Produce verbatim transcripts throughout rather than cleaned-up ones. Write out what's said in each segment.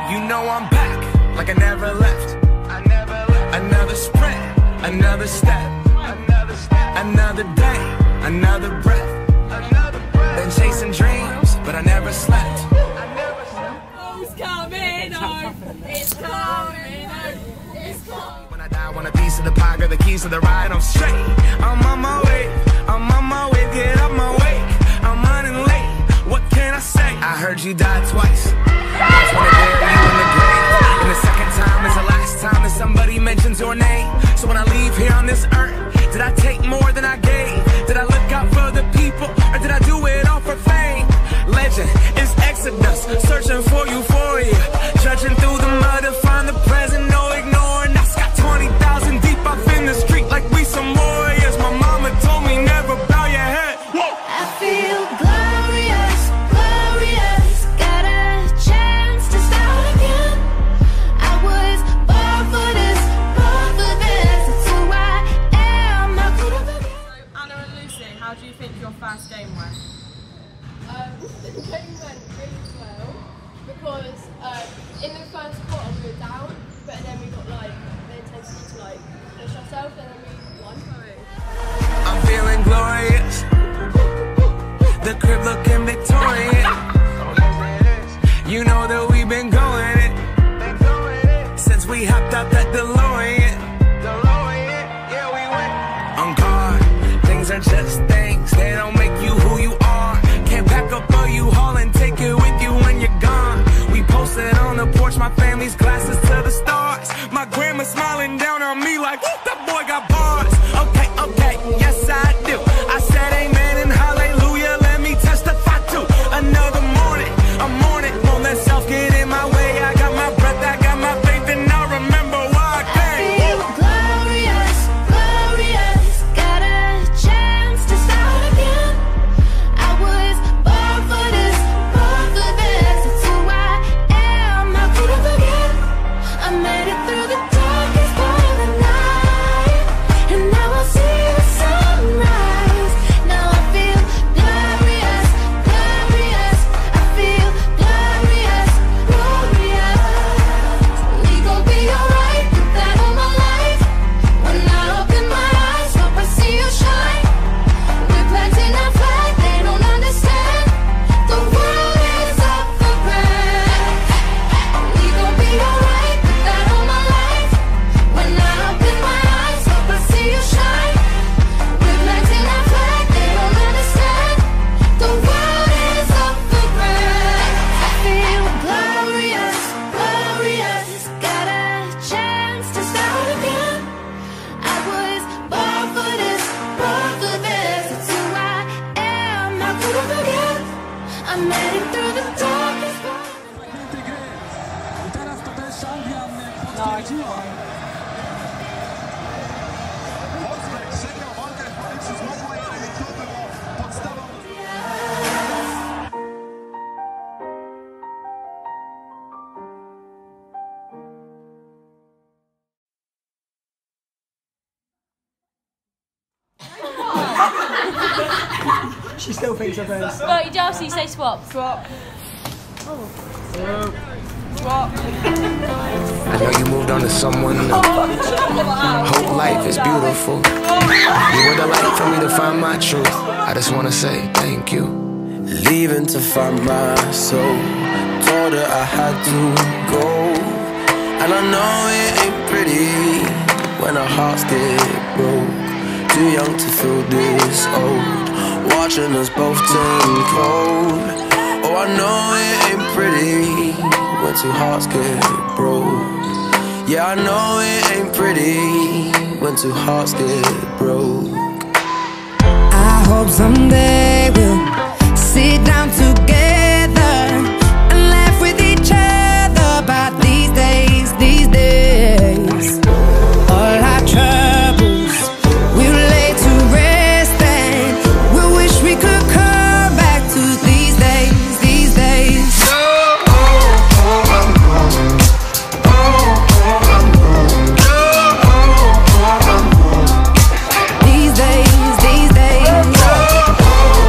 You know I'm back, like I never left. I never left. Another sprint, another step, another step, another day, another breath, another breath. Been chasing dreams, but I never slept. I never slept. Oh, it's coming home. It's coming home. It's coming. When I die, I want a piece of the pie, got the keys to the ride. I'm straight. I'm on my way. I'm on my way. Get up my way. I'm running late. What can I say? I heard you died twice. That's when I bury you in the grave. And the second time is the last time that somebody mentions your name. So when I leave here on this earth, did I take more than I gave? Did I look out for the people, or did I do it all for fame? Legend is Exodus, searching for euphoria, judging through the mud to find the present, no ignoring. I got twenty thousand deep up in the street like we some warriors. My mama told me never bow your head. Whoa. I feel glorious, glorious. Got a chance to start again. I was born for this, born for this. It's who I am. I couldn't forget. So, Anna and Lucy, how do you think your first game went? Um, the game went really well because um, in the first quarter we were down, but then we got like the intensity to like push ourselves, and then we won. I'm feeling glorious. The crib looking Victorian. You know that we've been going it since we hopped out that DeLorean. Yeah, we went on guard. Things are just things. They don't make you who you are. Can't pack up a U-Haul and take it with you when you're gone. We posted on the porch, my family's glasses to the stars. My grandma smiling down on me like, "Ooh, that boy got bars." Okay, okay, yes I do. I said amen and hallelujah. Let me testify to another morning. A morning won't let self get in my way. I got my breath, I got my faith, and I remember why I came. I feel glorious, glorious. Got a chance to start again. I was born for this, born for this. It's who I am. I couldn't forget. I made it through the darkest part of the night, and now I see the sunrise. Now I feel glorious, glorious. I feel glorious, glorious. We gon' be alright, put that on my life. When I open my eyes, hope I see you shine. We're planting our flag, they don't understand. The world is up for grabs. We gon' be alright, put that on my life. When I open my eyes, hope I see you shine. We're planting our flag, they don't understand. The world is up for grabs. I feel glorious, glorious. Got a chance to start again. I was born for this, born for this. It's who I am. I couldn't forget. I made it through the darkest part. Teraz to też Anglian potwierdziła. Serio, walkę w końcu znowu jeden, to było podstawą. She still thinks of hers. Well, you Darcy, say swap. Swap. I know you moved on to someone new. Hope life is beautiful. You were the light for me to find my truth. I just wanna say thank you. Leaving to find my soul. Told her I had to go. And I know it ain't pretty when our hearts get broke. Too young to feel this old, watching us both turn cold. Oh, I know it ain't pretty when two hearts get broke. Yeah, I know it ain't pretty when two hearts get broke. I hope someday we'll sit down together and laugh with each other about these days, these days. All our troubles we'll lay to rest, and we'll wish we could come back to these days, these days. Oh, oh, oh, I'm gone. Oh, oh, I'm gone. Oh, oh, oh, I'm gone. These days, these days. Oh, oh,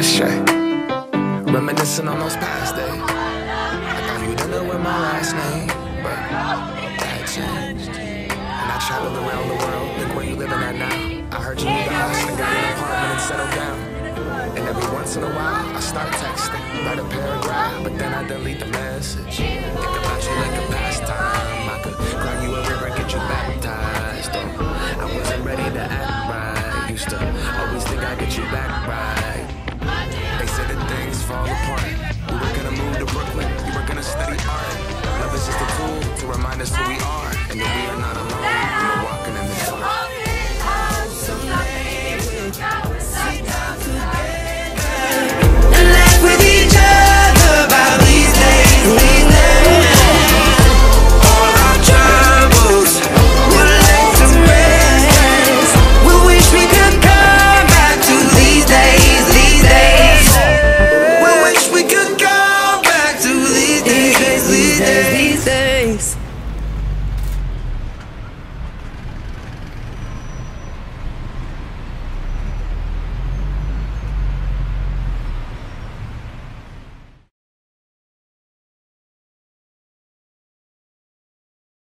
straight. Reminiscing on those past days. I thought you'd end up with my last name, but that changed. And I traveled around the world, think where you living at now. I heard you need a house and got an apartment and settled down. And every once in a while, I start texting, write a paragraph, but then I delete the message. Think about you like a pastime. I could cry you a river, get you baptized. Oh, I wasn't ready to act right. Used to always think I'd get you back.